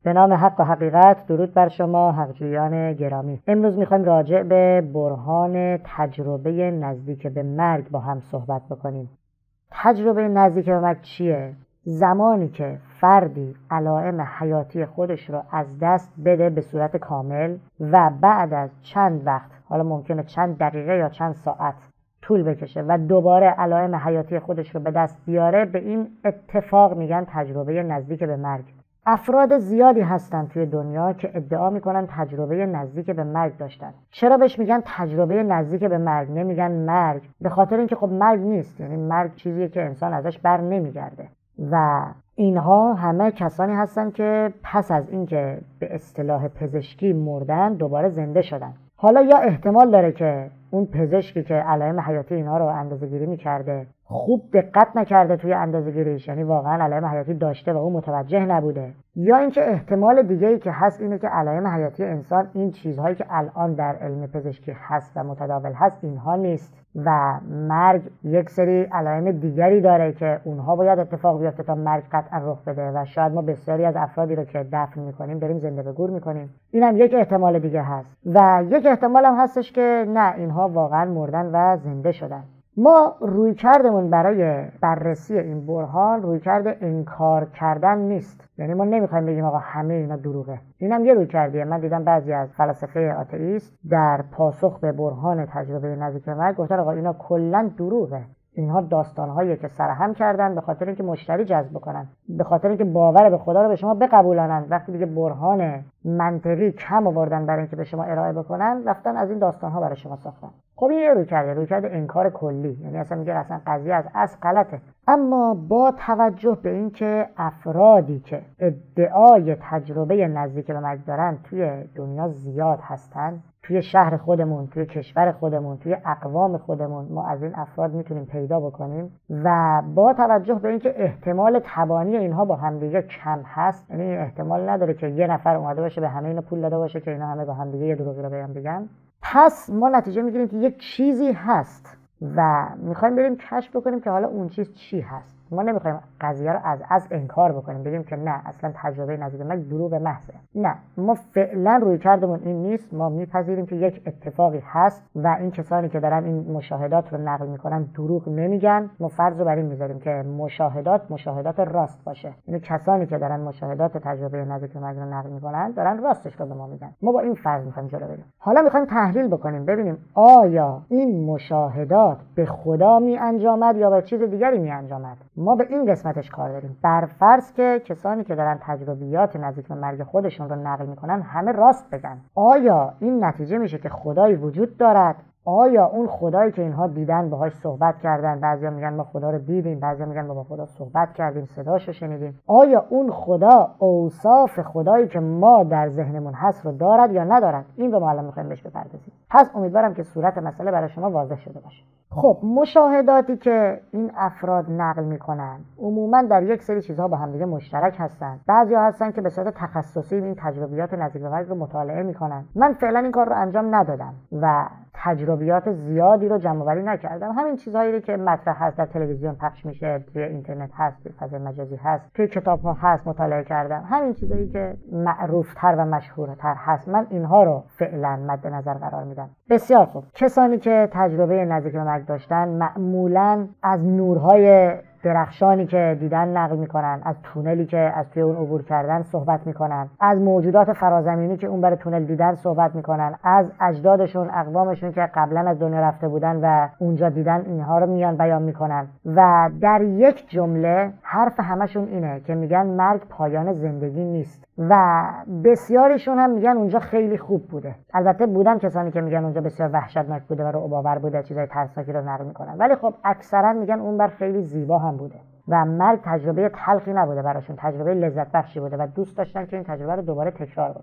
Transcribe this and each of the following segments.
به نام حق و حقیقت، درود بر شما حقجویان گرامی. امروز میخوایم راجع به برهان تجربه نزدیک به مرگ با هم صحبت بکنیم. تجربه نزدیک به مرگ چیه؟ زمانی که فردی علائم حیاتی خودش رو از دست بده به صورت کامل و بعد از چند وقت، حالا ممکنه چند دقیقه یا چند ساعت طول بکشه و دوباره علائم حیاتی خودش رو به دست بیاره، به این اتفاق میگن تجربه نزدیک به مرگ. افراد زیادی هستن توی دنیا که ادعا میکنن تجربه نزدیک به مرگ داشتن. چرا بهش میگن تجربه نزدیک به مرگ، نمیگن مرگ؟ به خاطر اینکه خب مرگ نیست، یعنی مرگ چیزیه که انسان ازش بر نمیگرده و اینها همه کسانی هستن که پس از اینکه به اصطلاح پزشکی مردن دوباره زنده شدن. حالا یا احتمال داره که اون پزشکی که علائم حیاتی اینها رو اندازه‌گیری می‌کرده خوب دقت نکرده توی اندازه‌گیریش، یعنی واقعا علائم حیاتی داشته و اون متوجه نبوده، یا اینکه احتمال دیگه‌ای که هست اینه که علائم حیاتی انسان این چیزهایی که الان در علم پزشکی هست و متداول هست اینها نیست و مرگ یک سری علائم دیگری داره که اونها باید اتفاق بیفته تا مرگ قطعا رخ بده و شاید ما بسیاری از افرادی رو که دفن می‌کنیم بریم زنده به گور می‌کنیم. اینم یک احتمال دیگه هست و یک احتمال هم هستش که نه، اینها واقعا مردن و زنده شدن. ما رویکردمون برای بررسی این برهان رویکرد انکار کردن نیست، یعنی ما نمیخوایم بگیم آقا همه اینا دروغه. اینم یه رویکردیه. من دیدم بعضی از فلاسفه آتئیست در پاسخ به برهان تجربه نزدیک به مرگ گفتن آقا اینا کلا دروغه، اینها داستان‌هایی که سرهم کردن به خاطر اینکه مشتری جذب کنن، به خاطر اینکه باور به خدا رو به شما بقبولانن. وقتی دیگه برهان منطقی کم آوردن برای اینکه به شما ارائه بکنن، رفتن از این داستان‌ها برای شما ساختن. خب این یه رویکرد انکار کلی، یعنی اصلا میگه اصلا قضیه از اصل غلطه. اما با توجه به اینکه افرادی که ادعای تجربه نزدیک به مرگ دارن توی دنیا زیاد هستن، توی شهر خودمون، توی کشور خودمون، توی اقوام خودمون ما از این افراد میتونیم پیدا بکنیم و با توجه به اینکه احتمال تبانی اینها با همدیگه کم هست، یعنی احتمال نداره که یه نفر اومده باشه به همه اینا پول داده باشه که اینا همه با همدیگه یه دروغی رو بهم بگن، پس ما نتیجه میگیریم که یک چیزی هست و میخوایم بریم کشف بکنیم که حالا اون چیز چی هست. ما نمیخوایم قضیه رو از انکار بکنیم، بگیم که نه اصلا تجربه نزدیک به مرگ دروغ محضه. نه، ما فعلا رویکردمون این نیست. ما میپذیریم که یک اتفاقی هست و این کسانی که دارن این مشاهدات رو نقل میکنن دروغ نمیگن. ما فرض رو بر این میذاریم که مشاهدات راست باشه، یعنی کسانی که دارن مشاهدات تجربه نزدیک به مرگ رو نقل میکنن دارن راستش رو به ما میگن. ما با این فرض میخوایم جلو بریم. حالا میخوایم تحلیل بکنیم ببینیم آیا این مشاهدات به خدا می انجامد یا به چیز دیگری می انجامد. ما به این قسمتش کار داریم. بر فرض که کسانی که دارن تجربیات نزدیک به مرگ خودشون رو نقل میکنن همه راست بگن، آیا این نتیجه میشه که خدایی وجود دارد؟ آیا اون خدایی که اینها دیدن باهاش صحبت کردن، بعضیا میگن ما خدا رو دیدیم، بعضیا میگن ما با خدا صحبت کردیم، صداشو شنیدیم، آیا اون خدا اوصاف خدایی که ما در ذهنمون هست رو دارد یا ندارد؟ این رو ما الان میخوایم بهش بپردازیم. پس امیدوارم که صورت مسئله برای شما واضح شده باشه. خب مشاهداتی که این افراد نقل میکنن عموما در یک سری چیزها با هم دیگه مشترک هستن. بعضیا هستن که به صورت تخصصی این تجربیات نزدیک به مرگ رو مطالعه میکنن. من فعلا این کار رو انجام ندادم و تجربیات زیادی رو جمع آوری نکردم. همین چیزهایی که مطرح هست، در تلویزیون پخش میشه، توی اینترنت هست، توی فضای مجازی هست، توی کتاب‌ها هست مطالعه کردم. همین چیزایی که معروف‌تر و مشهورتر هست من اینها رو فعلا مد نظر قرار میدم. بسیار خوب. کسانی که تجربه نزدیک به مرگ داشتن معمولاً از نورهای درخشانی که دیدن نقل میکنن، از تونلی که از توی اون عبور کردن صحبت میکنن، از موجودات فرازمینی که اون بر تونل دیدن صحبت میکنن، از اجدادشون، اقوامشون که قبلا از دنیا رفته بودن و اونجا دیدن، اینها رو میان بیان میکنن و در یک جمله حرف همشون اینه که میگن مرگ پایان زندگی نیست و بسیارشون هم میگن اونجا خیلی خوب بوده. البته بودن کسانی که میگن اونجا بسیار وحشتناک بوده و رعب‌آور بوده، چیزای ترسناکی رو نقل میکنن، ولی خب اکثرا میگن اون بر خیلی زیبا هم بوده و مرگ تجربه تلخی نبوده براشون، تجربه لذت بخشی بوده و دوست داشتن که این تجربه رو دوباره تکرار بکنن.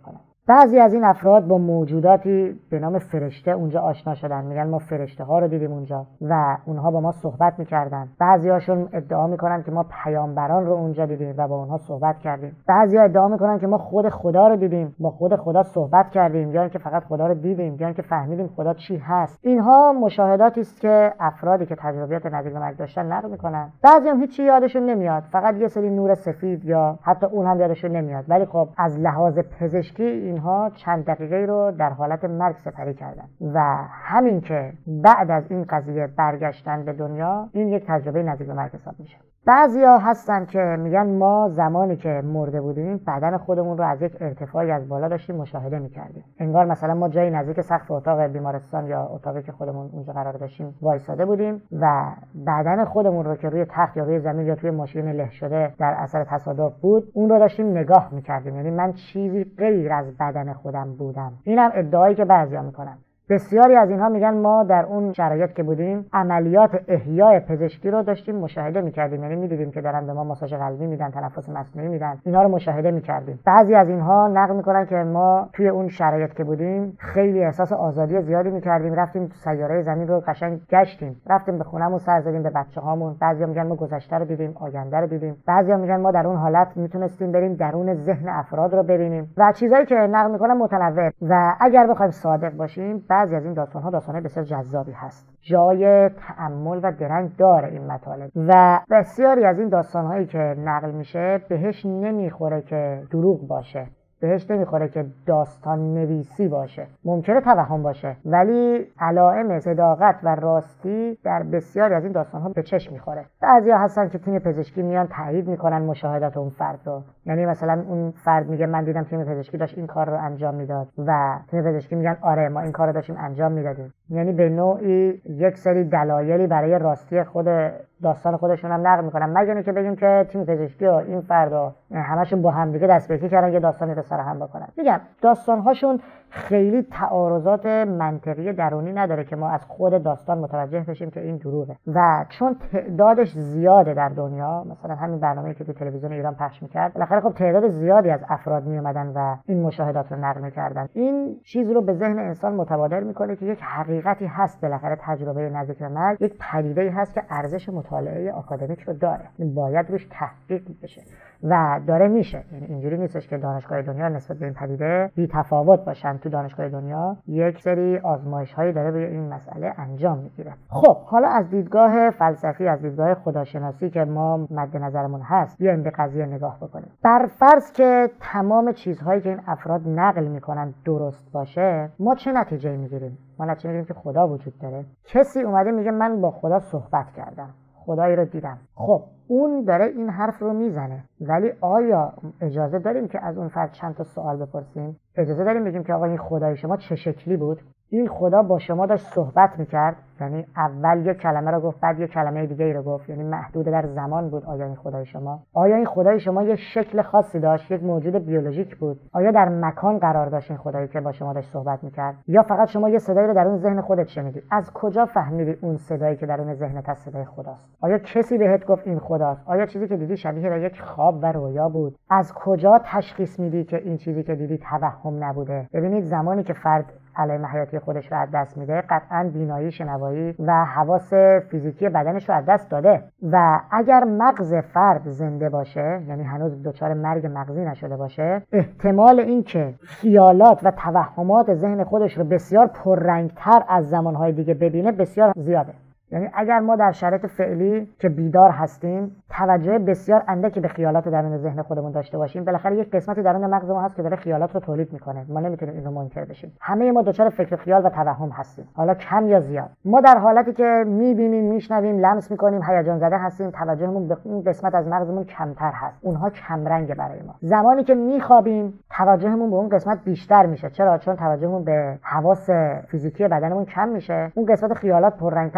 بعضی از این افراد با موجوداتی به نام فرشته اونجا آشنا شدن، میگن ما فرشته ها رو دیدیم اونجا و اونها با ما صحبت میکردن. بعضیاشون ادعا میکنن که ما پیامبران رو اونجا دیدیم و با اونها صحبت کردیم. بعضیا ادعا میکنن که ما خود خدا رو دیدیم، با خود خدا صحبت کردیم، یا اینکه فقط خدا رو دیدیم، یا اینکه فهمیدیم خدا چی هست. اینها مشاهداتی است که افرادی که تجربیات نزدیک به مرگ داشتن نقل میکنن. بعضی هم هیچی یادشون نمیاد، فقط یه سری نور سفید یا حتی اون هم یادشون نمیاد، ولی خب از لحاظ پزشکی اینها چند دقیقه رو در حالت مرگ سپری کردن و همین که بعد از این قضیه برگشتن به دنیا، این یک تجربه نزدیک به مرگ حساب میشه. بعضیا هستن که میگن ما زمانی که مرده بودیم بدن خودمون رو از یک ارتفاعی از بالا داشتیم مشاهده میکردیم، انگار مثلا ما جایی نزدیک سقف اتاق بیمارستان یا اتاقی که خودمون اونجا قرار داشتیم وایساده بودیم و بدن خودمون رو که روی تخت یا روی زمین یا توی ماشین له شده در اثر تصادف بود، اون رو داشتیم نگاه میکردیم. یعنی من چیزی غیر از بدن خودم بودم. اینم ادعایی که بعضیا میکنن. بسیاری از اینها میگن ما در اون شرایط که بودیم عملیات احیای پزشکی رو داشتیم مشاهده میکردیم، یعنی میدیدیم که دارن به ما ماساژ قلبی میدن، تنفس مصنوعی میدن، اینا رو مشاهده میکردیم. بعضی از اینها نقل میکنن که ما توی اون شرایط که بودیم خیلی احساس آزادی زیادی میکردیم، رفتیم تو سیاره زمین رو قشنگ گشتیم، رفتیم به خونمون سر زدیم، به بچه‌هامون. بعضیا میگن ما گذشته رو دیدیم، آینده رو دیدیم. بعضیا میگن ما در اون حالت میتونستیم بریم درون ذهن افراد رو ببینیم و چیزایی که نقل میکنن متنوع. و اگر بخوایم صادق باشیم بعضی از این داستان‌ها بسیار جذابی هست، جای تأمل و درنگ داره این مطالب و بسیاری از این داستان‌هایی که نقل میشه بهش نمیخوره که دروغ باشه، بهش نمیخوره که داستان نویسی باشه. ممکنه توهم باشه ولی علائم صداقت و راستی در بسیاری از این داستان‌ها به چشم میخوره. بعضیا هستن که تیم پزشکی میان تایید میکنن مشاهدات اون فرد رو، یعنی مثلا اون فرد میگه من دیدم تیم پزشکی داشت این کار رو انجام میداد و تیم پزشکی میگن آره ما این کار رو داشتیم انجام میدادیم. یعنی به نوعی یک سری دلایلی برای راستی خود داستان خودشون هم نقل میکنن، مگر اینکه بگیم که تیم پزشکی و این فردا همشون با هم دیگه دست به یکی کردن یه داستانی رو سر هم بکنن. میگم داستان‌هاشون خیلی تعارضات منطقی درونی نداره که ما از خود داستان متوجه بشیم که این دروغه و چون تعدادش زیاده در دنیا، مثلا همین برنامه‌ای که تو تلویزیون ایران پخش میکرد بالاخره خب تعداد زیادی از افراد میومدن و این مشاهدات رو نقل میکردن، این چیز رو به ذهن انسان متبادر میکنه که یک حقیقتی هست، بالاخره تجربه نزدیک به مرگ یک پدیده‌ای هست که ارزش مطالعه آکادمیک رو داره، باید روش تحقیق بشه و داره میشه. یعنی اینجوری نیستش که دانشگاه دنیا نسبت به این پدیده بی تفاوت باشن. تو دانشگاه دنیا یک سری آزمایش‌هایی داره روی این مسئله انجام میگیره. خب حالا از دیدگاه فلسفی، از دیدگاه خداشناسی که ما مد نظرمون هست، بیایم به قضیه نگاه بکنیم. بر فرض که تمام چیزهایی که این افراد نقل میکنن درست باشه، ما چه نتیجه‌ای میگیریم؟ ما نتیجه میگیریم که خدا وجود داره. کسی اومده میگه من با خدا صحبت کردم، خدایی رو دیدم. خب اون داره این حرف رو میزنه، ولی آیا اجازه داریم که از اون فرد چند تا سوال بپرسیم؟ اجازه داریم بگیم که آقا این خدای شما چه شکلی بود؟ این خدا با شما داشت صحبت میکرد، یعنی اول یک کلمه رو گفت بعد یک کلمه دیگه ای رو گفت، یعنی محدود در زمان بود. آیا این خدای شما؟ آیا این خدای شما یک شکل خاصی داشت، یک موجود بیولوژیک بود؟ آیا در مکان قرار داشت این خدایی که با شما داشت صحبت میکرد، یا فقط شما یه صدایی رو درون ذهن خودت شنیدی؟ از کجا فهمیدی اون صدایی که درون ذهنت از صدای خداست؟ آیا کسی بهت گفت این خداست؟ آیا چیزی که دیدی شبیه به یک خواب و رویا بود؟ از کجا تشخیص میدی که این چیزی که دیدی توهم نبوده؟ ببینید زمانی که فرد علائم حیاتی خودش رو از دست میده، قطعاً بینایی، شنوایی و حواس فیزیکی بدنش رو از دست داده و اگر مغز فرد زنده باشه، یعنی هنوز دچار مرگ مغزی نشده باشه، احتمال این که خیالات و توهمات ذهن خودش رو بسیار پررنگتر از زمانهای دیگه ببینه بسیار زیاده. یعنی اگر ما در شرایط فعلی که بیدار هستیم توجه بسیار اندکی به خیالات درون ذهن خودمون داشته باشیم، بالاخره یک قسمتی درون مغز ما هست که داره خیالات رو تولید میکنه، ما نمیتونیم اینو منکر بشیم. همه ما دچار فکر خیال و توهم هستیم، حالا کم یا زیاد. ما در حالتی که میبینیم، میشنویم، لمس میکنیم، هیجان زده هستیم، توجهمون به اون قسمت از مغزمون کمتر هست، اونها کم رنگ برای ما. زمانی که میخوابیم توجهمون به اون قسمت بیشتر میشه. چرا؟ چون توجهمون به حواس فیزیکی بدنمون کم میشه، اون قسمت خیالات پررنگتر میشه و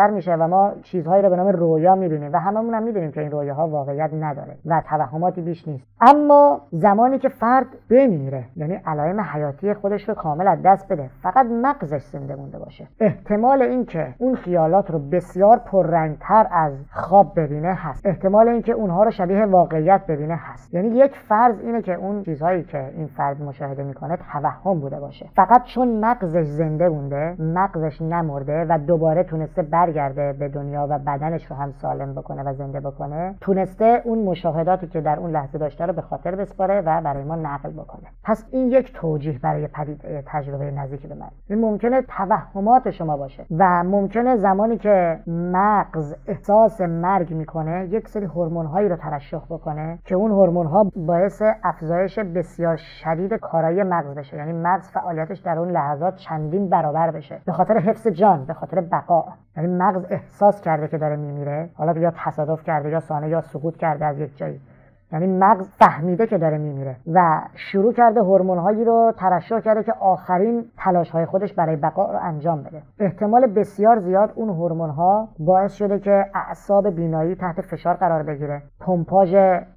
و ما چیزهایی رو به نام رویا میبینیم و هممون هم میدونیم که این رویاها واقعیت نداره و توهماتی بیش نیست. اما زمانی که فرد بمیره، یعنی علائم حیاتی خودش رو کامل از دست بده، فقط مغزش زنده مونده باشه، احتمال اینکه اون خیالات رو بسیار پررنگتر از خواب ببینه هست، احتمال اینکه اونها رو شبیه واقعیت ببینه هست. یعنی یک فرض اینه که اون چیزهایی که این فرد مشاهده میکنه توهم بوده باشه، فقط چون مغزش زنده مونده، مغزش نمرده و دوباره تونسته برگرده به دنیا و بدنش رو هم سالم بکنه و زنده بکنه، تونسته اون مشاهداتی که در اون لحظه داشته رو به خاطر بسپاره و برای ما نقل بکنه. پس این یک توجیه برای پدیده تجربه نزدیک به مرگ. این ممکنه توهمات شما باشه و ممکنه زمانی که مغز احساس مرگ میکنه یک سری هورمون‌هایی رو ترشح بکنه که اون هورمون‌ها باعث افزایش بسیار شدید کارایی مغز بشه، یعنی مغز فعالیتش در اون لحظات چندین برابر بشه به خاطر حفظ جان، به خاطر بقا. یعنی مغز احساس کرده که داره میمیره، حالا یا تصادف کرده یا سانحه یا سقوط کرده از یک جایی، یعنی مغز فهمیده که داره میمیره و شروع کرده هورمون‌هایی رو ترشح کرده که آخرین تلاش‌های خودش برای بقا رو انجام بده. احتمال بسیار زیاد اون هورمون‌ها باعث شده که اعصاب بینایی تحت فشار قرار بگیره، پمپاژ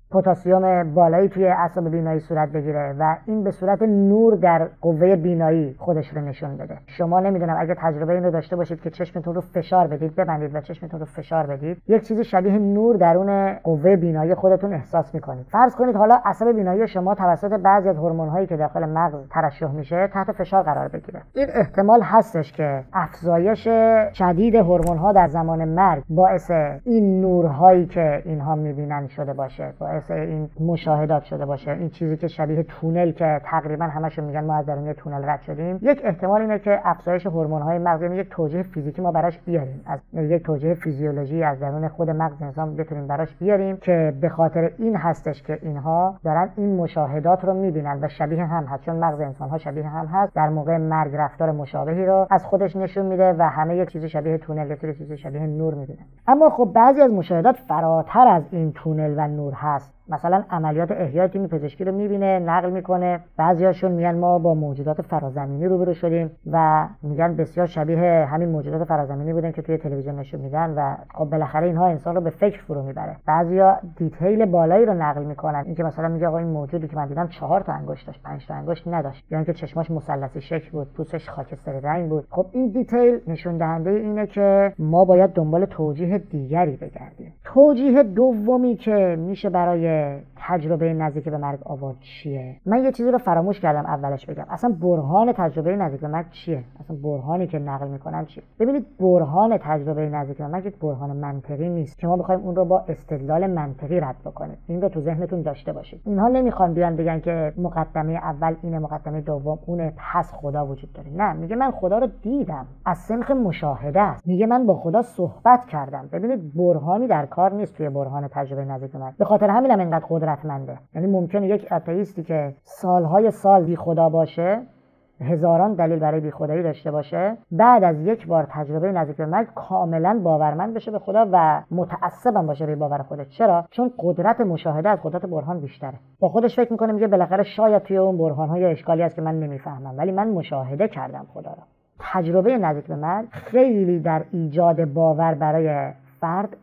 پتاسیم بالایی توی اعصاب بینایی صورت بگیره و این به صورت نور در قوه بینایی خودش رو نشون بده. شما نمیدونم اگه تجربه این رو داشته باشید که چشمتون رو فشار بدید، ببندید و چشمتون رو فشار بدید، یک چیزی شبیه نور درون قوه بینایی خودتون احساس میکنید. فرض کنید حالا عصب بینایی شما توسط بعضی از هورمون‌هایی که داخل مغز ترشح میشه تحت فشار قرار بگیره. این احتمال هستش که افزایش شدید هورمون‌ها در زمان مرگ باعث این نورهایی که اینها میبینن شده باشه، باعث این مشاهدات شده باشه، این چیزی که شبیه تونل که تقریبا همشون میگن ما از درون تونل رد شدیم. یک احتمال اینه که افزایش هورمون‌های مغز، یعنی یک توجیه فیزیکی ما براش بیاریم، از یک توجیه فیزیولوژی از درون خود مغز انسان بتونیم براش بیاریم که به خاطر این هستش که اینها دارن این مشاهدات رو میبینن و شبیه هم هست، چون مغز انسان‌ها شبیه هم هست، در موقع مرگ رفتار مشابهی رو از خودش نشون میده و همه یک چیزی شبیه تونل، یک چیزی شبیه نور میبینن. اما خب بعضی از مشاهدات فراتر از این تونل و نور هست. مثلا عملیات احیای تیم پزشکی رو میبینه، نقل میکنه، بعضیاشون میگن ما با موجودات فرازمینی روبرو شدیم و میگن بسیار شبیه همین موجودات فرازمینی بودن که توی تلویزیون نشون میدن و خب بالاخره اینها انسان رو به فکر فرو میبره. بعضیا دیتیل بالایی رو نقل میکنن، اینکه مثلا میگه آقا این موجودی که من دیدم 4 تا انگشت داشت، 5 تا انگشت نداشت، یا اینکه چشماش مثلثی شکل بود، پوستش خاکستری رنگ بود. خب این دیتیل نشون دهنده اینه که ما باید دنبال توجیه دیگری بگردیم. توجیه دومی که میشه برای تجربه نزدیک به مرگ آورد چیه؟ من یه چیزی رو فراموش کردم اولش بگم. اصلا برهان تجربه نزدیک به مرگ چیه؟ اصلا برهانی که نقل میکنن چیه؟ ببینید، برهان تجربه نزدیک به مرگ یک برهان منطقی نیست که ما بخوایم اون رو با استدلال منطقی رد بکنیم. این رو تو ذهنتون داشته باشید. اینها نمیخوان بیان بگن که مقدمه اول اینه، مقدمه دوم اونه، پس خدا وجود داره. نه، میگه من خدا رو دیدم، از سنخ مشاهده است. میگه من با خدا صحبت کردم. ببینید، برهانی در کار نیست توی برهان تجربه نزدیک به مرگ. به خاطر همینم اینقدر قدرتمنده. یعنی ممکنه یک آتئیستی که سالهای سال بی خدا باشه، هزاران دلیل برای بی خدایی داشته باشه، بعد از یک بار تجربه نزدیک به مرگ کاملا باورمند بشه به خدا و متعصبم باشه به باور خودش. چرا؟ چون قدرت مشاهده از قدرت برهان بیشتره. با خودش فکر میکنه، میگه بالاخره شاید توی اون برهان‌ها یه اشکالی هست که من نمیفهمم، ولی من مشاهده کردم خدا رو. تجربه نزدیک به مرگ خیلی در ایجاد باور برای فرد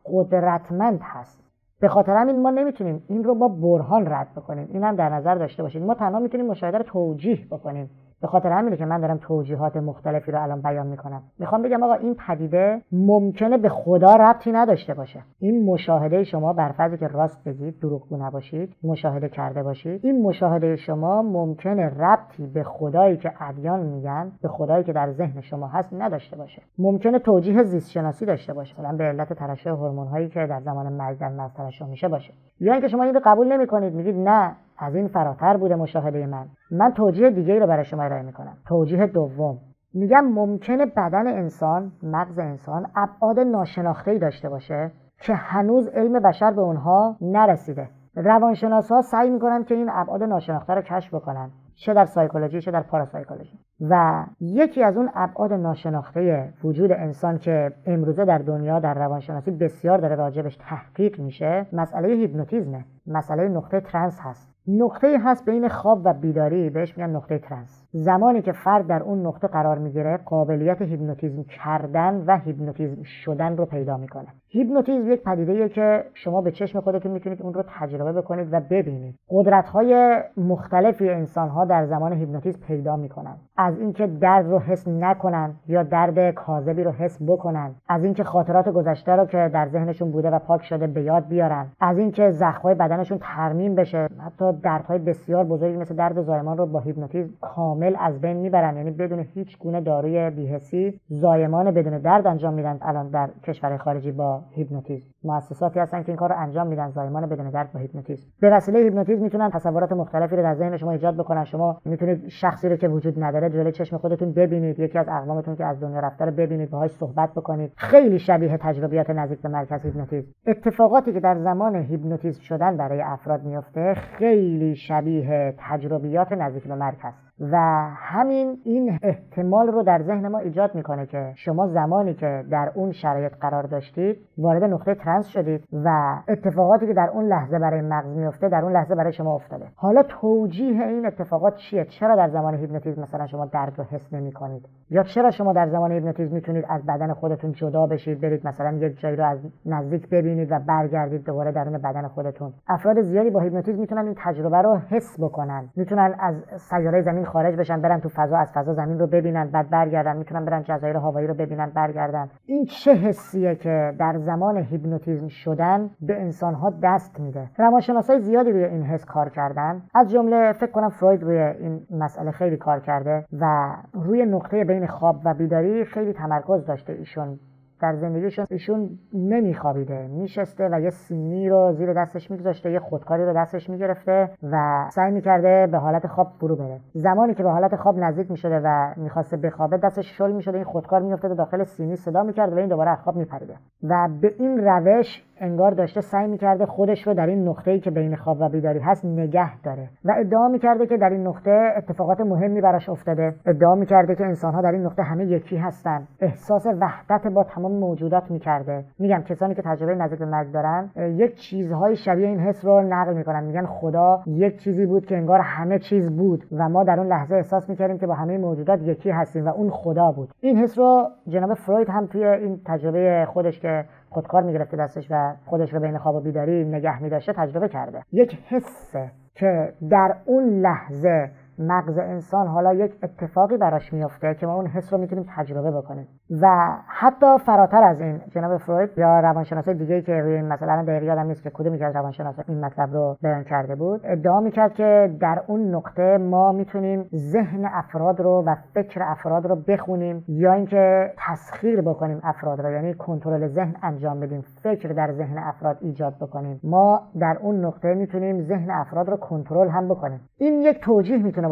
قدرتمند هست. به خاطر همین ما نمیتونیم این رو با برهان رد بکنیم. این هم در نظر داشته باشید. ما تنها میتونیم مشاهده رو توجیه بکنیم. به خاطر همینه که من دارم توجیهات مختلفی رو الان بیان میکنم. میخوام بگم آقا این پدیده ممکنه به خدا ربطی نداشته باشه. این مشاهده شما، بر فرضی که راست بگید، دروغگو نباشید، مشاهده کرده باشید، این مشاهده شما ممکنه ربطی به خدایی که ادیان میگن، به خدایی که در ذهن شما هست نداشته باشه. ممکنه توجیه زیست شناسی داشته باشه، مثلا به علت ترشح هورمون‌هایی که در زمان مرگ در مغز ترشح میشه باشه. یا اینکه شما این رو قبول نمی‌کنید، میگید نه، از این فراتر بوده مشاهده من توجیه دیگه‌ای رو برای شما ارائه میکنم. توجیه دوم، میگم ممکنه بدن انسان، مغز انسان ابعاد ناشناخته‌ای داشته باشه که هنوز علم بشر به اونها نرسیده. روانشناسا سعی میکنن که این ابعاد ناشناخته رو کشف بکنن، چه در سایکولوژی چه در پاراسایکولوژی. و یکی از اون ابعاد ناشناخته وجود انسان که امروزه در دنیا در روانشناسی بسیار داره راجبش تحقیق میشه، مسئله هیپنوتیزمه. مسئله نقطه ترنس هست. نقطه‌ای هست بین خواب و بیداری، بهش میگن نقطه ترنس. زمانی که فرد در اون نقطه قرار میگیره قابلیت هیپنوتیزم کردن و هیپنوتیزم شدن رو پیدا میکنه. هیپنوتیزم یک پدیده‌ایه که شما به چشم خودتون میتونید اون رو تجربه بکنید و ببینید. قدرت‌های مختلفی انسان‌ها در زمان هیپنوتیزم پیدا میکنن. از اینکه درد رو حس نکنن یا درد کاذبی رو حس بکنن، از اینکه خاطرات گذشته رو که در ذهنشون بوده و پاک شده به یاد بیارن، از اینکه زخم‌های بدنشون ترمیم بشه، حتی دردهای بسیار بزرگی مثل درد زایمان رو با هیپنوتیزم کامل از بین میبرن. یعنی بدون هیچ گونه داروی بی‌حسی زایمان بدون درد انجام میدن. الان در کشورهای خارجی با هیپنوتیزم مؤسساتی هستن که این کار رو انجام میدن، زایمان بدون درد با هیپنوتیزم. به وسیله هیپنوتیزم میتونن تصورات مختلفی رو در ذهن شما ایجاد بکنن. شما میتونید شخصی رو که وجود نداره جلوی چشم خودتون ببینید، یکی از اقوامتون که از دنیا رفته رو ببینید، باهاش صحبت بکنید. خیلی شبیه تجربیات نزدیک به مرکز هیپنوتیزم. اتفاقاتی که در زمان هیپنوتیزم شدن برای افراد میفته خیلی شبیه تجربیات نزدیک به مرکز و همین این احتمال رو در ذهن ما ایجاد میکنه که شما زمانی که در اون شرایط قرار داشتید وارد نقطه ترنس شدید و اتفاقاتی که در اون لحظه برای مغز میفته در اون لحظه برای شما افتاده. حالا توجیه این اتفاقات چیه؟ چرا در زمان هیپنوتیزم مثلا شما درد رو حس نمی‌کنید؟ یا چرا شما در زمان هیپنوتیزم میتونید از بدن خودتون جدا بشید، برید مثلا یک جایی رو از نزدیک ببینید و برگردید دوباره درون بدن خودتون؟ افراد زیادی با هیپنوتیزم میتونن این تجربه رو حس بکنن، میتونن از سیاره زمین خارج بشن، برن تو فضا، از فضا زمین رو ببینن بعد برگردن، میتونن برن جزایر هاوایی رو ببینن برگردن. این چه حسیه که در زمان هیپنوتیزم شدن به انسان‌ها دست میده؟ روانشناسای زیادی روی این حس کار کردن، از جمله فکر کنم فروید روی این مسئله خیلی کار کرده و روی نقطه بین خواب و بیداری خیلی تمرکز داشته. ایشون در زندگیشون ایشون نمیخوابیده، میشسته و یه سینی رو زیر دستش میگذاشته، یه خودکاری رو دستش میگرفته و سعی میکرده به حالت خواب فرو بره. زمانی که به حالت خواب نزدیک میشده و میخواسته بخوابه دستش شل میشده، این خودکار میافتاده داخل سینی، صدا میکرد و این دوباره از خواب میپریده و به این روش انگار داشته سعی میکرده خودش رو در این نقطه‌ای که بین خواب و بیداری هست نگه داره و ادعا میکرده که در این نقطه اتفاقات مهمی براش افتاده. ادعا میکرده که انسان‌ها در این نقطه همه یکی هستن. احساس وحدت با تمام موجودات میکرده. میگم کسانی که تجربه نزدیک به مرگ دارن یک چیزهای شبیه این حس رو نقل میکنن. میگن خدا یک چیزی بود که انگار همه چیز بود و ما در اون لحظه احساس میکردیم که با همه موجودات یکی هستیم و اون خدا بود. این حس رو جناب فروید هم توی این تجربه خودش که خودکار میگرفته دستش و خودش رو بین خواب و بیداری نگه میداشته تجربه کرده. یک حسه که در اون لحظه مغز انسان حالا یک اتفاقی براش میفته که ما اون حس رو میتونیم تجربه بکنیم. و حتی فراتر از این جناب فروید یا روانشناسای دیگه‌ای که روی این مسئله دقیق یادم نیست که کدومی از روانشناسا این مطلب رو بیان کرده بود، ادعا میکرد که در اون نقطه ما میتونیم ذهن افراد رو و فکر افراد رو بخونیم یا اینکه تسخیر بکنیم افراد رو، یعنی کنترل ذهن انجام بدیم، فکر در ذهن افراد ایجاد بکنیم. ما در اون نقطه میتونیم ذهن افراد رو کنترل هم بکنیم. این یک توجیه میتونه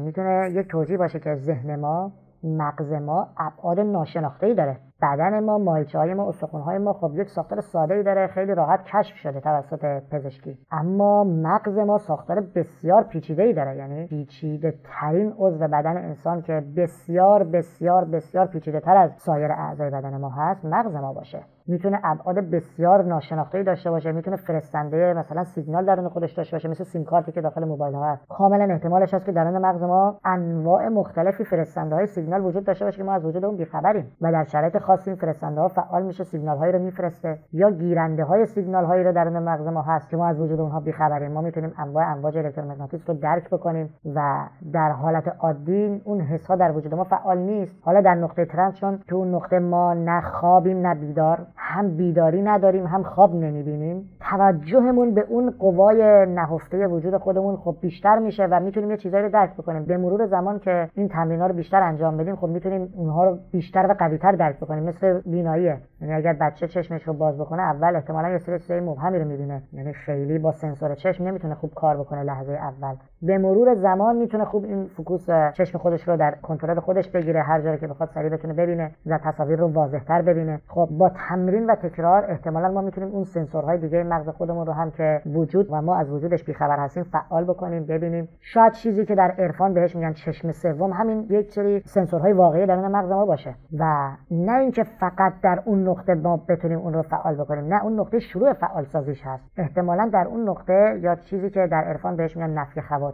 یک توجیه باشه که ذهن ما، مغز ما ابعاد ناشناخته‌ای داره. بدن ما، ماهیچه‌های ما، استخوان‌های ما خب یک ساختار ساده‌ای داره، خیلی راحت کشف شده توسط پزشکی. اما مغز ما ساختار بسیار پیچیده‌ای داره، یعنی پیچیده‌ترین عضو بدن انسان که بسیار بسیار بسیار پیچیده‌تر از سایر اعضای بدن ما هست، مغز ما باشه. میتونه ابعاد بسیار ناشناخته‌ای داشته باشه، میتونه فرستنده مثلا سیگنال درون خودش داشته باشه، مثل سیم کارتی که داخل موبایل ها هست. کاملا احتمالش هست که درون مغز ما انواع مختلفی فرستنده‌های سیگنال وجود داشته باشه که ما از وجود اون بی‌خبریم و در شرایط خاص این فرستنده‌ها فعال میشه، سیگنال‌هایی رو میفرسته، یا گیرنده‌های سیگنال‌هایی رو درون مغز ما هست که ما از وجود اونها بی‌خبریم. ما میتونیم انواع امواج الکترومغناطیس رو درک بکنیم و در حالت عادی اون حس‌ها در وجود ما فعال نیست. حالا در نقطه ترنس چون تو اون نقطه ما نه خوابیم نه بیدار، هم بیداری نداریم هم خواب نمیبینیم، توجهمون به اون قوای نهفته وجود خودمون خب بیشتر میشه و میتونیم یه چیزایی رو درک بکنیم. به مرور زمان که این تمرین‌ها رو بیشتر انجام بدیم خب میتونیم اونها رو بیشتر و قوی‌تر درک بکنیم. مثل بیناییه، یعنی اگر بچه چشمش رو باز بکنه اول احتمالاً یه سری چیزای مبهمی رو میبینه، یعنی خیلی با سنسور چشم نمیتونه خوب کار بکنه لحظه اول. به مرور زمان میتونه خوب این فوکوس چشم خودش رو در کنترل خودش بگیره، هر جایی که بخواد سریع بتونه ببینه و تصاویر رو واضح‌تر ببینه. خب با تمرین و تکرار احتمالاً ما میتونیم اون سنسورهای دیگه مغز خودمون رو هم که وجود و ما از وجودش بیخبر هستیم فعال بکنیم، ببینیم. شاید چیزی که در عرفان بهش میگن چشم سوم همین یک سری سنسورهای واقعی درون مغز ما باشه و نه اینکه فقط در اون نقطه ما بتونیم اون رو فعال بکنیم، نه اون نقطه شروع فعال سازیش هست. احتمالاً در اون نقطه یا چیزی که در عرفان بهش میگن نفی خواطر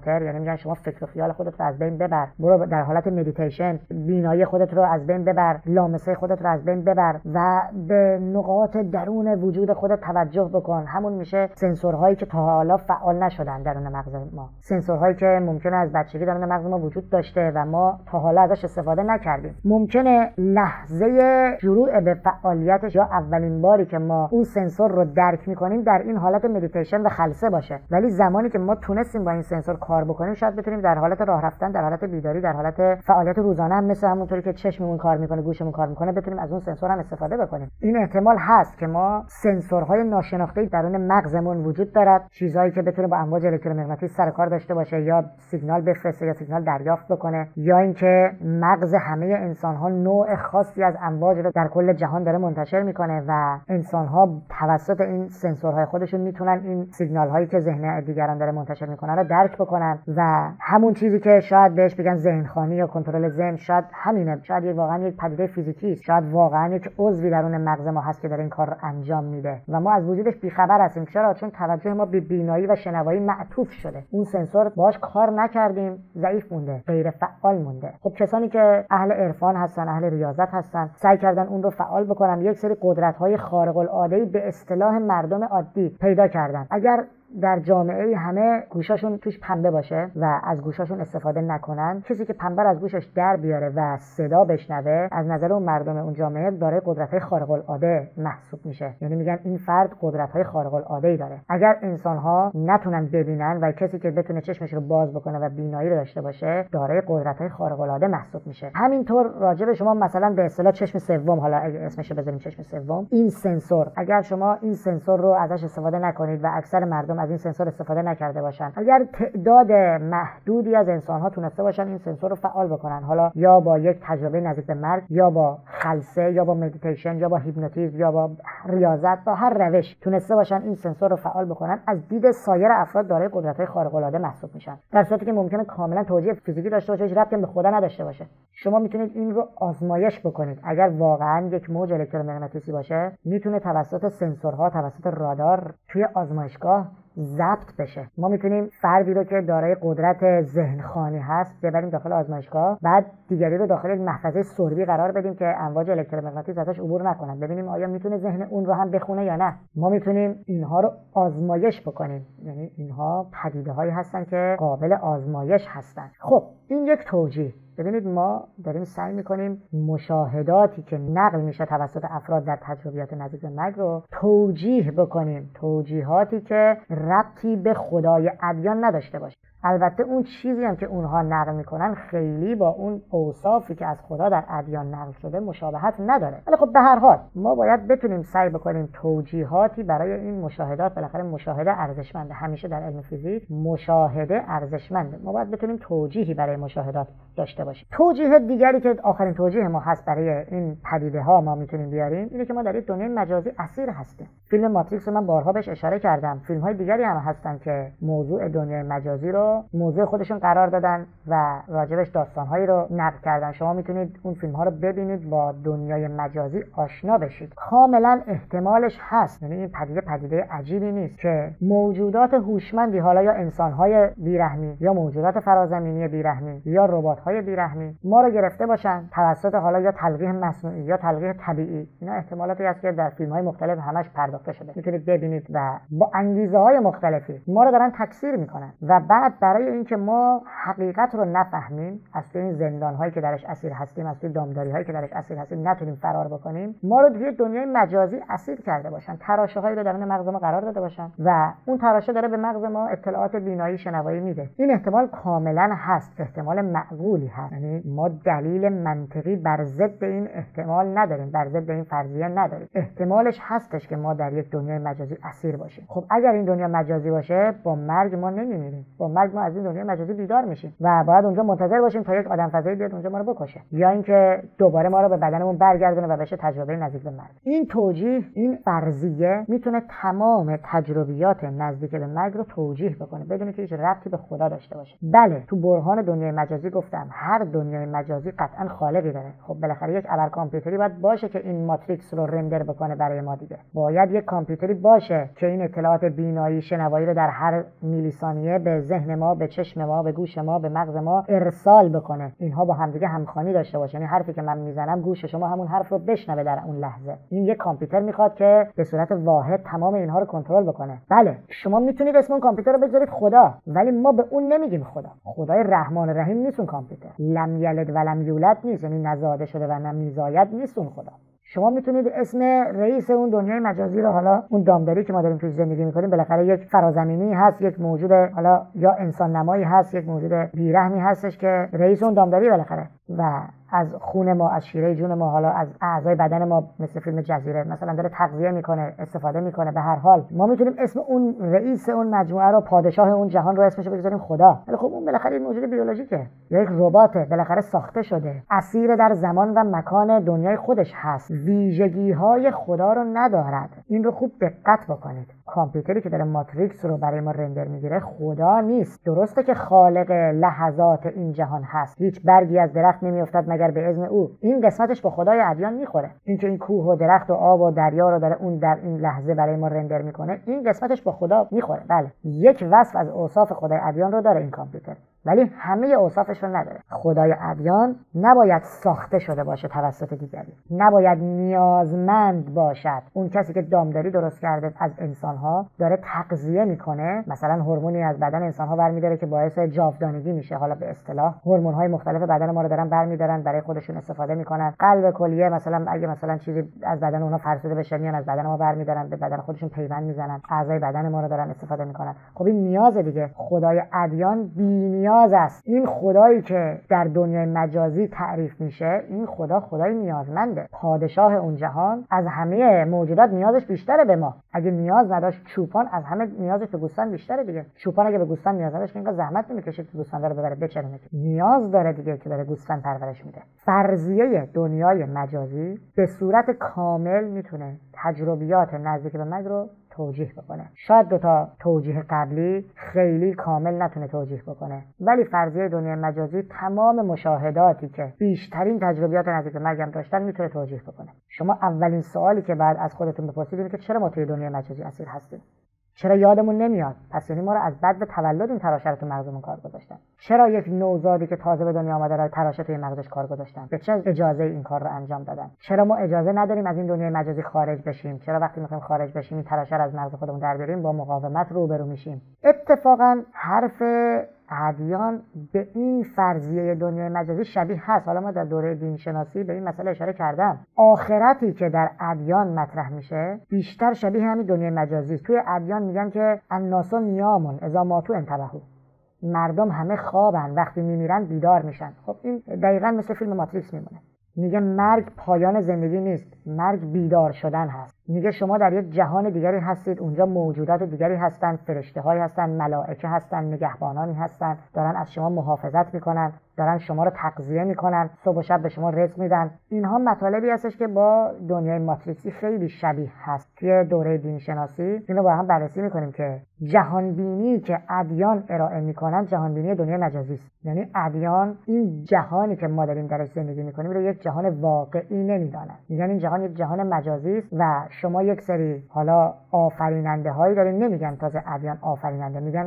موتر، یعنی میگن شما فکر و خیال خودت رو از بین ببر، برو در حالت مدیتیشن بینایی خودت رو از بین ببر، لامسه خودت رو از بین ببر و به نقاط درون وجود خودت توجه بکن. همون میشه سنسورهایی که تا حالا فعال نشدن درون مغز ما، سنسورهایی که ممکنه از بچگی درون مغز ما وجود داشته و ما تا حالا ازش استفاده نکردیم. ممکنه لحظه شروع به فعالیتش یا اولین باری که ما اون سنسور رو درک میکنیم در این حالت مدیتیشن و خلسه باشه، ولی زمانی که ما تونستیم با این سنسور کار بکنیم شاید بتونیم در حالت راه رفتن، در حالت بیداری، در حالت فعالیت روزانه هم مثل همونطوری که چشممون کار میکنه، گوشمون کار میکنه، بتونیم از اون سنسور هم استفاده بکنیم. این احتمال هست که ما سنسورهای ناشناخته درون مغزمون وجود دارد، چیزایی که بتونه با امواج الکترومغناطیسی سر کار داشته باشه یا سیگنال بفرسته یا سیگنال دریافت بکنه، یا اینکه مغز همه انسان‌ها نوع خاصی از امواج رو در کل جهان داره منتشر میکنه و انسان‌ها توسط این سنسورهای خودشون میتونن این سیگنال‌هایی که ذهن دیگران داره منتشر میکنه رو درک بکنن و همون چیزی که شاید بهش بگن ذهن‌خوانی یا کنترل ذهن شاید همینه، شاید واقعا یک پدیده فیزیکی است، شاید واقعا یک عضوی درون مغز ما هست که داره این کار رو انجام میده و ما از وجودش بیخبر هستیم. چرا؟ چون توجه ما به بینایی و شنوایی معطوف شده، اون سنسور باهاش کار نکردیم، ضعیف مونده، غیر فعال مونده. خب کسانی که اهل عرفان هستن، اهل ریاضت هستن، سعی کردن اون رو فعال بکنن، یک سری قدرت‌های خارق العاده‌ای به اصطلاح مردم عادی پیدا کردن. اگر در جامعه همه گوشاشون توش پنبه باشه و از گوشاشون استفاده نکنن، کسی که پنبه از گوشش در بیاره و صدا بشنوه از نظر اون مردم اون جامعه داره قدرت‌های خارق العاده محسوب میشه، یعنی میگن این فرد قدرت‌های خارق العاده‌ای داره. اگر انسان‌ها نتونن ببینن و کسی که بتونه چشمش رو باز بکنه و بینایی رو داشته باشه دارای قدرت‌های خارق العاده محسوب میشه. همینطور راجع به شما مثلا به اصطلاح چشم سوم، حالا اگه اسمش رو بذاریم چشم سوم، این سنسور، اگر شما این سنسور رو ازش استفاده نکنید و اکثر مردم از این سنسور استفاده نکرده باشن، اگر تعداد محدودی از انسان‌ها تونسته باشن این سنسور رو فعال بکنن، حالا یا با یک تجربه نزدیک به مرگ یا با خلسه یا با مدیتیشن یا با هیپنوتیزم یا با ریاضت، با هر روش تونسته باشن این سنسور رو فعال بکنن، از دید سایر افراد دارای قدرت‌های خارق العاده محسوب میشن، در صورتی که ممکنه کاملا توجیه فیزیکی داشته باشه، هیچ ربطی به خدا نداشته باشه. شما میتونید این رو آزمایش بکنید، اگر واقعا یک موج الکترومغناطیسی باشه میتونه توسط سنسورها، توسط رادار توی آزمایشگاه ضبط بشه. ما میتونیم فردی رو که دارای قدرت ذهنخوانی هست ببریم داخل آزمایشگاه، بعد دیگری رو داخل یک محفظه سربی قرار بدیم که امواج الکترومغناطیسی ازش عبور نکنن، ببینیم آیا میتونه ذهن اون رو هم بخونه یا نه. ما میتونیم اینها رو آزمایش بکنیم، یعنی اینها پدیده‌هایی هستن که قابل آزمایش هستن. خب این یک توجیه. ببینید ما داریم سعی میکنیم مشاهداتی که نقل میشه توسط افراد در تجربیات نزدیک به مرگ رو توجیه بکنیم، توجیهاتی که ربطی به خدای ادیان نداشته باشه. البته اون چیزی هم که اونها نقل میکنن خیلی با اون اوصافی که از خدا در ادیان نقل شده مشابهت نداره، ولی خب به هر حال ما باید بتونیم سعی بکنیم توجیهاتی برای این مشاهدات، بالاخره مشاهده ارزشمنده، همیشه در علم فیزیک مشاهده ارزشمنده، ما باید بتونیم توجیهی برای مشاهدات داشته باشیم. توجیه دیگری که آخرین توجیه ما هست برای این پدیده ها ما میتونیم بیاریم اینه که ما در یک دنیای مجازی اسیر هستیم. فیلم ماتریکس رو من بارها بهش اشاره کردم، فیلم های دیگری هم هستن که موضوع دنیای مجازی رو موضوع خودشون قرار دادن و راجبش داستانهایی رو نقل کردن. شما میتونید اون فیلم ها رو ببینید، با دنیای مجازی آشنا بشید. کاملا احتمالش هست، یعنی این پدیده عجیبی نیست که موجودات هوشمندی، حالا یا انسان‌های بیرحمی یا موجودات فرازمینی بیرحمی یا ربات‌های بیرحمی ما رو گرفته باشن توسط حالا یا تلقیح مصنوعی یا تلقیح طبیعی. اینا احتمالاتی است که در فیلم‌های مختلف همش پرداخته شده، میتونید ببینید و با انگیزه‌های مختلفی ما رو دارن تکثیر میکنن و بعد برای اینکه ما حقیقت رو نفهمیم، از توی این زندان‌هایی که درش اسیر هستیم، از توی دامداری‌هایی که درش اسیر هستیم نتونیم فرار بکنیم، ما رو توی دنیای مجازی اسیر کرده باشن، تراشه‌هایی رو درون مغز ما قرار داده باشن و اون تراشه داره به مغز ما اطلاعات بینایی، شنوایی میده. این احتمال کاملا هست، احتمال معقولی هست، یعنی ما دلیل منطقی بر ضد این احتمال نداریم، بر ضد این فرضیه نداریم. احتمالش هستش که ما در یک دنیای مجازی اسیر باشیم. خب اگر این دنیا مجازی باشه، با مرگ ما نمیمیریم، با مرگ ما از این دنیای مجازی بیدار میشیم و باید اونجا منتظر باشیم تا یک آدم فضایی بیاد اونجا ما رو بکشه، یا اینکه دوباره ما رو به بدنمون برگردونه و بشه تجربه نزدیک به مرگ. این توجیه، این فرضیه میتونه تمام تجربیات نزدیک به مرگ رو توجیه بکنه بدون که هیچ ربطی به خدا داشته باشه. بله، تو برهان دنیای مجازی گفتم هر دنیای مجازی قطعا خالقی داره. خب بالاخره یک ابر کامپیوتری باید باشه که این ماتریکس رو رندر بکنه برای ما دیگه. باید یک کامپیوتری باشه که این اطلاعات بینایی، شنوایی رو در هر میلی ثانیه به ذهن ما، به چشم ما، به گوش ما، به مغز ما ارسال بکنه، اینها با همدیگه همخوانی داشته باشه. یعنی حرفی که من میزنم گوش شما همون حرف رو بشنوه در اون لحظه. این یک کامپیوتر میخواد که به صورت واحد تمام اینها رو کنترل بکنه. بله شما میتونید اسم اون کامپیوتر رو بذارید خدا، ولی ما به اون نمیگیم خدا. خدای رحمان رحیم نیست اون کامپیوتر. لم یلد ولم یولد نیست، یعنی نزاده شده و نه میزاید نیست اون خدا. شما میتونید اسم رئیس اون دنیای مجازی رو، حالا اون دامداری که ما داریم توی زندگی میکنیم، بالاخره یک فرازمینی هست، یک موجود حالا یا انسان نمایی هست، یک موجود بیرحمی هستش که رئیس اون دامداری بالاخره و از خون ما، از شیره جون ما، حالا از اعضای بدن ما، مثل فیلم جزیره مثلا داره تغذیه میکنه، استفاده میکنه. به هر حال ما میتونیم اسم اون رئیس اون مجموعه رو، پادشاه اون جهان رو اسمش رو بگذاریم خدا. ولی خب اون بالاخره یک موجود بیولوژیکه یا یک رباته، بالاخره ساخته شده، اسیر در زمان و مکان دنیای خودش هست، ویژگی‌های خدا رو ندارد. این رو خوب دقت بکنید. کامپیوتری که داره ماتریکس رو برای ما رندر میگیره خدا نیست. درسته که خالق لحظات این جهان هست، هیچ برگی از درخت نمیافتد مگر به اذن او. این قسمتش با خدای ادیان میخوره. اینکه این کوه و درخت و آب و دریا رو داره اون در این لحظه برای ما رندر میکنه، این قسمتش با خدا میخوره. بله یک وصف از اوصاف خدای ادیان رو داره این کامپیوتر، ولی همه اوصافش رو نداره. خدای ادیان نباید ساخته شده باشه توسط دیگری، نباید نیازمند باشد. اون کسی که دامداری درست کرده از انسان‌ها داره تغذیه میکنه، مثلا هورمونی از بدن انسان‌ها برمی‌داره که باعث جاودانگی میشه، حالا به اصطلاح هورمون‌های مختلف بدن ما رو دارن برمی‌دارن برای خودشون استفاده میکنن. قلب کلیه مثلا اگه مثلا چیزی از بدن اونها فرسوده بشه میان از بدن ما برمی‌دارن، به بدن خودشون پیوند میزنن، اعضای بدن ما رو دارن استفاده میکنن. خب این نیاز دیگه. خدای ادیان بی‌نیاز است. این خدایی که در دنیای مجازی تعریف میشه، این خدای نیازمنده، پادشاه اون جهان. از همه موجودات نیازش بیشتره به ما. اگه نیاز نداشت چوپان، از همه نیازش به گوسفند بیشتره دیگه. چوپان اگه به گوسفند نیاز نداشت اینقدر زحمت نمیکشه که گوسفند رو ببره بچرونه. نیاز داره دیگه که داره گوسفند پرورش میده. فرضیه دنیای مجازی به صورت کامل میتونه تجربیات نزدیک به مرگ رو توجیه بکنه. شاید دوتا توجیه قبلی خیلی کامل نتونه توجیه بکنه، ولی فرضیه دنیای مجازی تمام مشاهداتی که بیشترین تجربیات نزدیک به مرگ هم داشتن میتونه توجیه بکنه. شما اولین سوالی که بعد از خودتون بپرسید اینه که چرا ما توی دنیای مجازی اسیر هستیم؟ چرا یادمون نمیاد؟ پس یعنی ما رو از بعد به تولد این تراشه رو تو مغزمون کار گذاشتن. چرا یک نوزادی که تازه به دنیا آمده رو تراشه توی مغزش کار گذاشتن؟ به چه اجازه این کار رو انجام دادن؟ چرا ما اجازه نداریم از این دنیای مجازی خارج بشیم؟ چرا وقتی میخوایم خارج بشیم این تراشه رو از مغز خودمون در بیاریم با مقاومت روبرو میشیم؟ اتفاقا حرف ادیان به این فرضیه دنیای مجازی شبیه هست. حالا ما در دوره دین شناسی به این مسئله اشاره کردم. آخرتی که در ادیان مطرح میشه بیشتر شبیه همین دنیای مجازی است. توی ادیان میگن که الناس نیامون اذا ماتوا انتبهوا، مردم همه خوابن وقتی میمیرن بیدار میشن. خب این دقیقاً مثل فیلم ماتریکس میمونه. میگه مرگ پایان زندگی نیست، مرگ بیدار شدن هست. میگه شما در یک جهان دیگری هستید، اونجا موجودات دیگری هستن، فرشته‌هایی هستن، ملائکه هستن، نگهبانانی هستن، دارن از شما محافظت میکنن، دارن شما رو تغذیه میکنن، صبح و شب به شما رزق میدن. اینها مطالبی هستش که با دنیای ماتریکسی خیلی شبیه هست. توی دوره دین شناسی اینو با هم بررسی میکنیم که جهان بینی که ادیان ارائه میکنن جهان بینی دنیای مجازی است. یعنی ادیان این جهانی که ما داریم درش زندگی میکنیم رو یک جهان واقعی نمیدونن. میگن این جهان یک جهان مجازی است و شما یک سری حالا آفریننده هایی دارین. نمیگن تازه ادیان آفریننده، میگن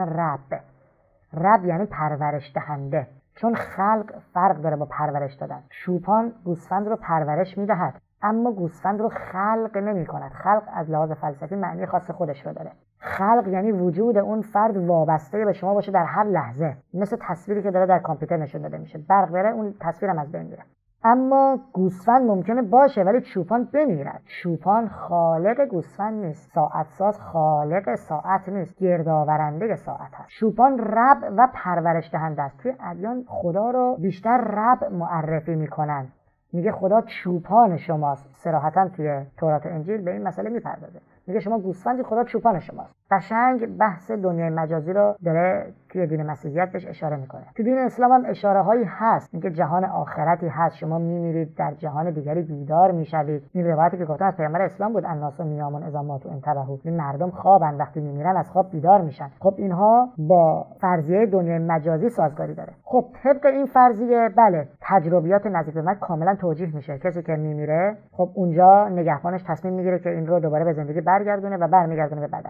رب یعنی پرورش دهنده، چون خلق فرق داره با پرورش دادن. چوپان گوسفند رو پرورش میدهد اما گوسفند رو خلق نمی کند. خلق از لحاظ فلسفی معنی خاص خودش رو داره. خلق یعنی وجود اون فرد وابسته به شما باشه در هر لحظه، مثل تصویری که داره در کامپیوتر نشون داده میشه. برق بره اون تصویرم از بین میره. اما گوسفند ممکنه باشه ولی چوپان بمیرد. چوپان خالق گوسفند نیست، ساعت ساز خالق ساعت نیست، گردآورنده ساعت هست. چوپان رب و پرورش دهنده است. توی ادیان خدا رو بیشتر رب معرفی میکنن. میگه خدا چوپان شماست. صراحتا توی تورات و انجیل به این مسئله میپردازه. میگه شما گوسفندی، خدا چوپان شماست. قشنگ بحث دنیای مجازی رو داره توی دین مسیحیت بهش اشاره میکنه. تو دین اسلام هم اشاره هایی هست، اینکه جهان آخرتی هست، شما میمیرید در جهان دیگری بیدار میشوید. این روایتی که گفتم از پیامبر اسلام بود، الناس نیامون اذا ماتوا انتبهوا، این مردم خوابن وقتی میمیرن از خواب بیدار میشن. خب اینها با فرضیه دنیای مجازی سازگاری داره. خب طبق این فرضیه بله تجربیات نزدیک به مرگ کاملا توجیه میشه. کسی که میمیره خب اونجا نگهبانش تصمیم میگیره که این رو دوباره به زندگی برگردونه و برمیگردونه به بدنش.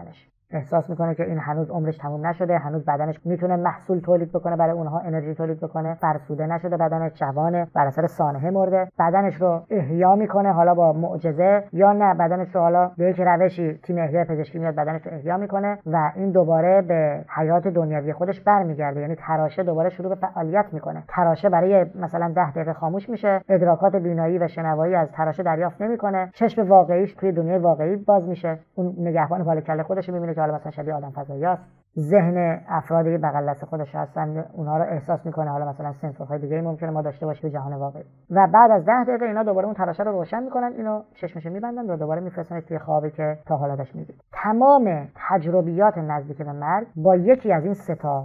احساس میکنه که این هنوز عمرش تموم نشده، هنوز بدنش میتونه محصول تولید بکنه، برای اونها انرژی تولید بکنه، فرسوده نشده، بدنش جوانه، بر اثر سانحه مرده، بدنش رو احیا میکنه حالا با معجزه، یا نه بدنش رو حالا به یک روشی تیم احیای پزشکی میاد بدنش رو احیا میکنه و این دوباره به حیات دنیوی خودش برمیگرده. یعنی تراشه دوباره شروع به فعالیت میکنه. تراشه برای مثلا 10 دقیقه خاموش میشه، ادراکات بینایی و شنوایی از تراشه دریافت نمیکنه، چشم واقعیش توی دنیای واقعی باز میشه، اون نگهبان بالا کله خودش میبینه که حالا مثلا شبیه آدم فضایی‌است، ذهن افرادی بغل دست خودش هستن اونها رو احساس میکنه، حالا مثلا سنسورهای دیگه ممکنه ما داشته باشیم تو جهان واقعی. و بعد از 10 دقیقه اینا دوباره اون تراشه رو روشن میکنن، اینو چشمشو میبندن و دوباره میفرستن توی خوابی که تا حالا داشت میدید. تمام تجربیات نزدیک به مرگ با یکی از این سه تا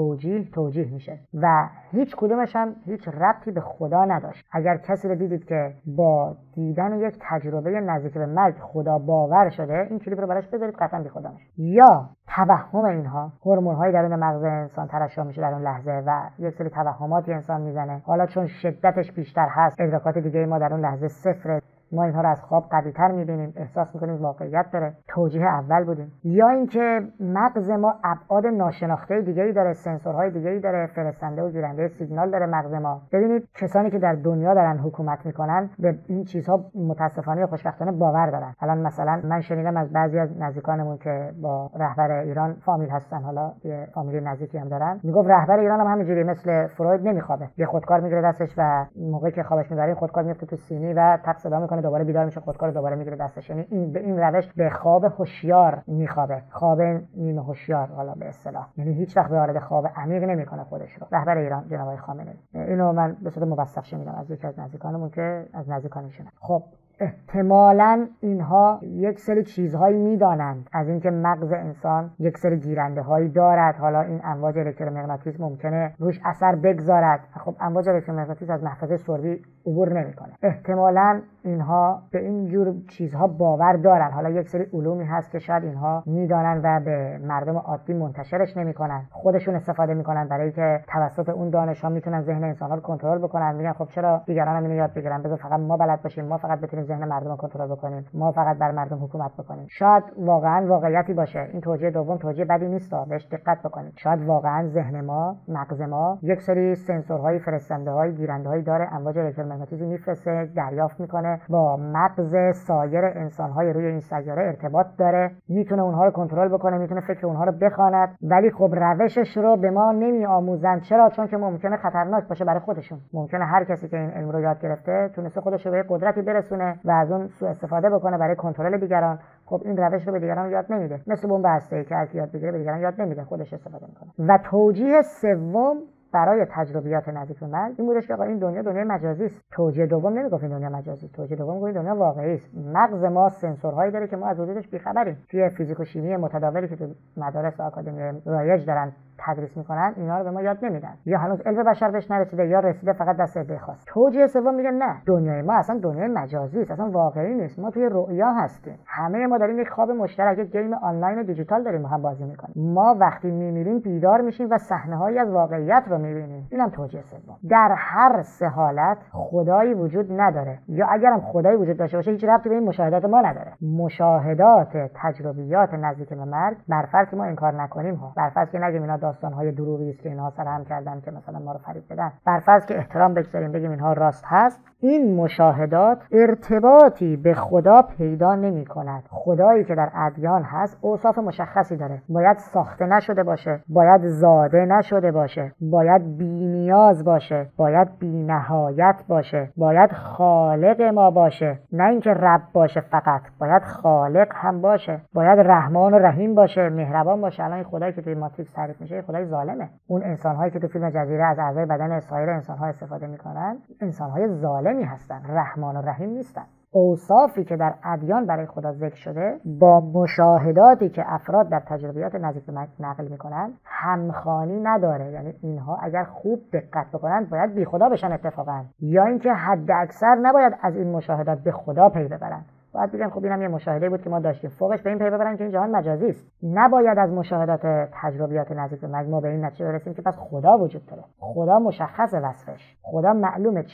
توجیه میشه و هیچ کدومش هم هیچ ربطی به خدا نداشت. اگر کسی رو دیدید که با دیدن یک تجربه نزدیک به مرگ خدا باور شده، این کلیپ رو براش بذارید، قطعا بی خدا میشه. یا توهم اینها، هورمون‌های درون مغز انسان ترشح میشه در اون لحظه و یک سری توهماتی انسان میزنه، حالا چون شدتش بیشتر هست، ادراکات دیگه ما در اون لحظه صفره، ما اینها رو از خواب قوی‌تر می‌بینیم، احساس می‌کنیم واقعیت داره. توجیه اول بودیم. یا اینکه مغز ما ابعاد ناشناخته دیگه‌ای داره، سنسورهای دیگه‌ای داره، فرستنده و گیرنده سیگنال داره مغز ما. ببینید کسانی که در دنیا دارن حکومت می‌کنن به این چیزها متأسفانه یا خوشبختانه باور دارن. الان مثلا من شنیدم از بعضی از نزدیکانمون که با رهبر ایران فامیل هستن، حالا یه فامیل نزدیکی هم دارن، میگفت رهبر ایران هم همینجوری مثل فروید نمیخوابه، یه خودکار میگیره دستش و موقعی که خوابش میبره خودکار میفته تو سینی و تق صدا میکنه، دوباره بیدار میشه، خودکار دوباره میگیره دستش. یعنی این به این روش به خواب هوشیار میخوابه، خواب نیمه هوشیار حالا به اصطلاح، یعنی هیچ وقت وارد خواب عمیق نمیکنه خودش رو. رهبر ایران جناب آقای خامنه‌ای، اینو من به صورت موثق شنیدم از یکی از نزدیکانمون که از نزدیکانشونه. خب احتمالاً اینها یک سری چیزهایی میدانند از اینکه مغز انسان یک سری گیرنده هایی دارد، حالا این امواج الکترومغناطیس ممکنه روش اثر بگذارد. خب امواج الکترومغناطیس از محفظه سربی عبور نمیکنه. احتمالاً اینها به این جور چیزها باور دارن. حالا یک سری علومی هست که شاید اینها میدانن و به مردم عادی منتشرش نمیکنن، خودشون استفاده میکنن برای که توسط اون دانش ها میتونن ذهن انسان ها رو کنترل بکنن. میگن خب چرا دیگران هم اینو یاد بگیرن، بذار فقط ما بلد باشیم، ما فقط بتونیم ذهن مردم رو کنترل بکنیم، ما فقط بر مردم حکومت بکنیم. شاید واقعا واقعیتی باشه. این توجیه دوم توجیه بدی نیست، بهش دقت بکنید. شاید واقعا ذهن ما، مغز ما یک سری سنسورهای فرستنده‌های گیرنده‌هایی داره، امواج الکترومغناطیسی میفرسته، دریافت میکنه، با مغز سایر انسان‌های روی این سیاره ارتباط داره، میتونه اونها رو کنترل بکنه، میتونه فکر اونها رو بخواند، ولی خب روشش رو به ما نمیآموزن. چرا؟ چون که ممکنه خطرناک باشه برای خودشون. ممکنه هر کسی که این علم رو یاد گرفته تونسته خودش رو به قدرتی برسونه و از اون سوء استفاده بکنه برای کنترل دیگران. خب این روش رو به دیگران یاد نمیده، مثل بمب هسته‌ای که هر کی یاد بگیره به دیگران یاد نمیده، خودش استفاده میکنه. و توجیه سوم برای تجربیات نزدیک به مرگ این بودش که آقا این دنیا دنیای مجازی است. توجیه دوم نمیگفت این دنیا مجازی است، توجیه دوم گفت این دنیا واقعی است. مغز ما سنسورهایی داره که ما از وجودش بی‌خبریم. توی فیزیک و شیمی متداولی که تو مدارس آکادمی رایج دارن تدریس میکنن، اینا رو به ما یاد نمیدن، یا هنوز علم بشر بهش نرسیده یا رسیده فقط دست عده خاص. توجیه سوم میگه نه، دنیای ما اصلا دنیای مجازی است، اصلا واقعی نیست، ما توی رؤیا هستیم، همه ما داریم یک خواب مشترک، یک گیم آنلاین دیجیتال داریم هم بازی میکنیم. ما وقتی میمیریم بیدار میشیم و صحنه‌هایی از واقعیت رو میبینیم. اینم توجیه سوم. در هر سه حالت خدایی وجود نداره، یا اگرم خدایی وجود داشته باشه هیچ ربطی به این مشاهدات ما نداره. مشاهدات تجربیات نزدیک به مرگ، برفرض که ما انکار نکنیم ها، برفرض که نگیم اینا داستان‌های دروغی است که اینها سرهم کردن که مثلا ما رو فریب بدن، برفرض که احترام بگذاریم بگیم اینها راست هست، این مشاهدات ارتباطی به خدا پیدا نمی‌کند. خدایی که در ادیان هست اوصاف مشخصی داره، باید ساخته نشده باشه، باید زاده نشده باشه، باید بی‌نیاز باشه، باید بی‌نهایت باشه، باید خالق ما باشه، نه اینکه رب باشه فقط، باید خالق هم باشه، باید رحمان و رحیم باشه، مهربان باشه. الان این خدایی که توی ماتریکس تعریف میشه خدای ظالمه. اون انسان‌هایی که تو فیلم جزیره از اعضای بدن سایر انسان‌ها استفاده میکنن انسان‌های ظالمی هستن، رحمان و رحیم نیستن. اوصافی که در ادیان برای خدا ذکر شده با مشاهداتی که افراد در تجربیات نزدیک به مرگ نقل میکنن همخوانی نداره. یعنی اینها اگر خوب دقت بکنن باید بی خدا بشن اتفاقا، یا اینکه حد اکثر نباید از این مشاهدات به خدا پی ببرن. باید بگم خب اینم یه مشاهده بود که ما داشتیم، فوقش به این پی ببرن که این جهان مجازی است. نباید از مشاهدات تجربیات نزدیک به مرگ ما به این نتیجه برسیم که پس خدا وجود داره. خدا مشخص وصفش، خدا معلومه چیه،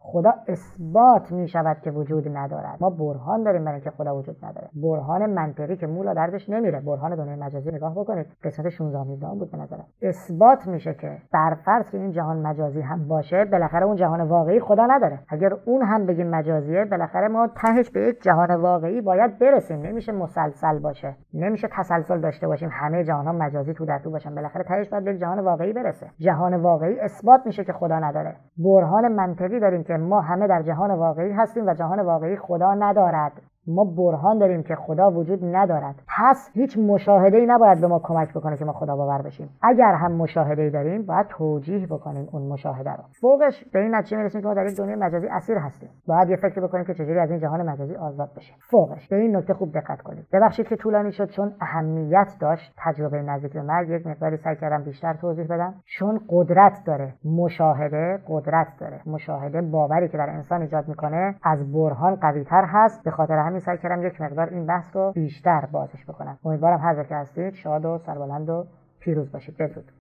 خدا اثبات می شود که وجود ندارد. ما برهان داریم برای اینکه خدا وجود نداره. برهان منطقی که مولا دردش نمیره. برهان دنیای مجازی نگاه بکنید، قسمت 16 بود به نظرم. اثبات میشه که بر فرض که این جهان مجازی هم باشه، بالاخره اون جهان واقعی خدا نداره. اگر اون هم بگیم مجازیه، بالاخره ما تهش به یک جهان واقعی باید برسیم. نمیشه مسلسل باشه، نمیشه تسلسل داشته باشیم همه جهان ها مجازی تو در تو باشن. بالاخره تهش باید به جهان واقعی برسه. جهان واقعی اثبات میشه که خدا نداره. برهان منطقی داریم که ما همه در جهان واقعی هستیم و جهان واقعی خدا ندارد. ما برهان داریم که خدا وجود ندارد. پس هیچ مشاهده‌ای نباید به ما کمک بکنه که ما خدا باور بشیم. اگر هم مشاهده‌ای داریم، باید توجیه بکنیم اون مشاهده رو. فوقش به این نتیجه میرسیم که ما در یک دنیای مجازی اسیر هستیم. باید یه فکر بکنیم که چجوری از این جهان مجازی آزاد بشیم. فوقش به این نکته خوب دقت کنید. ببخشید که طولانی شد، چون اهمیت داشت تجربه نزدیک به مرگ. یک مقداری سعی کردم بیشتر توضیح بدم، چون قدرت داره. مشاهده قدرت داره. مشاهده باوری که در انسان ایجاد میکنه از برهان قوی‌تر هست. به خاطر همین سعی کردم یک مقدار این بحث رو بیشتر بازش بکنم. امیدوارم هر جا که هستید شاد و سربلند و پیروز باشید. بدرود.